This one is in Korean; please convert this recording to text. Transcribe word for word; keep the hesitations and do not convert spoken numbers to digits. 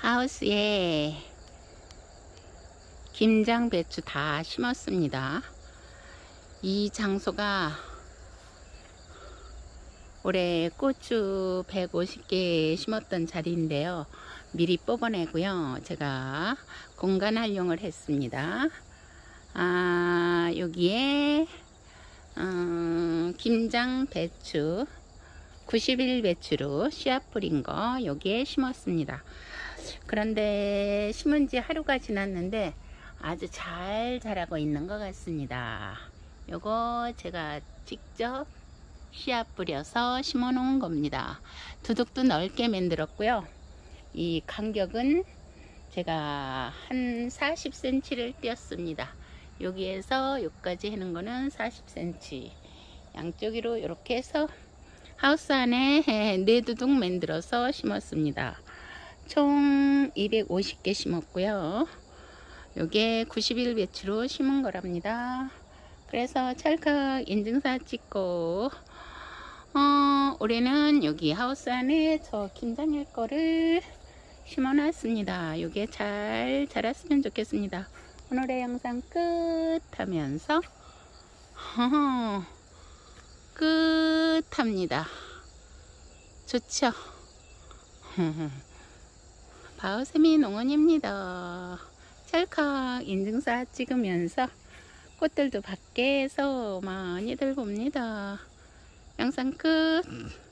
하우스에 김장 배추 다 심었습니다. 이 장소가 올해 고추 백오십 개 심었던 자리인데요. 미리 뽑아내고요. 제가 공간 활용을 했습니다. 아, 여기에 음, 김장 배추 구십 일 배추로 씨앗 뿌린 거 여기에 심었습니다. 그런데 심은 지 하루가 지났는데 아주 잘 자라고 있는 것 같습니다. 요거 제가 직접 씨앗 뿌려서 심어 놓은 겁니다. 두둑도 넓게 만들었고요. 이 간격은 제가 한 사십 센티미터를 띄었습니다. 여기에서 여기까지 하는 거는 사십 센티미터, 양쪽으로 이렇게 해서 하우스 안에 네 두둑 만들어서 심었습니다. 총 이백오십 개 심었고요. 요게 구십 일 배추로 심은 거랍니다. 그래서 찰칵 인증사 찍고 어, 올해는 여기 하우스 안에 저 김장일 거를 심어 놨습니다. 요게 잘 자랐으면 좋겠습니다. 오늘의 영상 끝 하면서 허허, 끝 합니다. 좋죠? 바오세미 농원입니다. 찰칵 인증사 찍으면서 꽃들도 밖에서 많이들 봅니다. 영상 끝.